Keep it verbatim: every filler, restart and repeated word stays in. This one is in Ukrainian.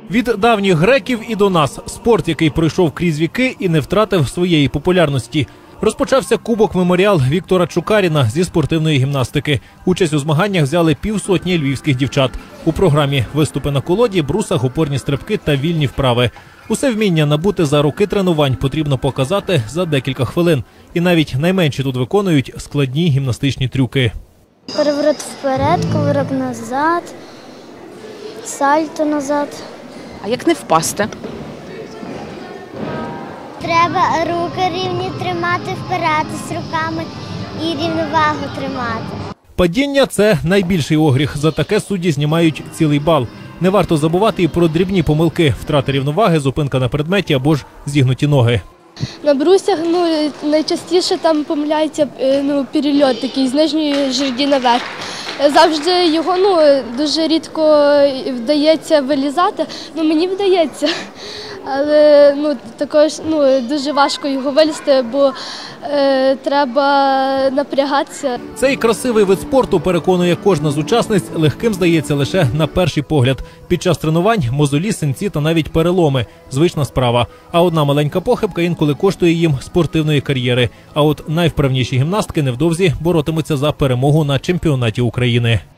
Від давніх греків і до нас – спорт, який пройшов крізь віки і не втратив своєї популярності. Розпочався кубок-меморіал Віктора Чукаріна зі спортивної гімнастики. Участь у змаганнях взяли півсотні львівських дівчат. У програмі виступи на колоді, брусах, опорні стрибки та вільні вправи. Усе вміння набути за роки тренувань потрібно показати за декілька хвилин. І навіть найменші тут виконують складні гімнастичні трюки. Переворот вперед, кувирок назад, сальто назад. А як не впасти? Треба руки рівні тримати, впиратись руками і рівновагу тримати. Падіння – це найбільший огріх. За таке судді знімають цілий бал. Не варто забувати і про дрібні помилки – втрата рівноваги, зупинка на предметі або ж зігнуті ноги. На брусях ну, найчастіше там помиляється ну, перельот такий з нижньої жерді наверх. Завжди його ну, дуже рідко вдається вилізати, ну мені вдається. Але ну, також ну, дуже важко його вилізти, бо е, треба напрягатися. Цей красивий вид спорту, переконує кожна з учасниць, легким здається лише на перший погляд. Під час тренувань мозолі, синці та навіть переломи – звична справа. А одна маленька похибка інколи коштує їм спортивної кар'єри. А от найвправніші гімнастки невдовзі боротимуться за перемогу на чемпіонаті України.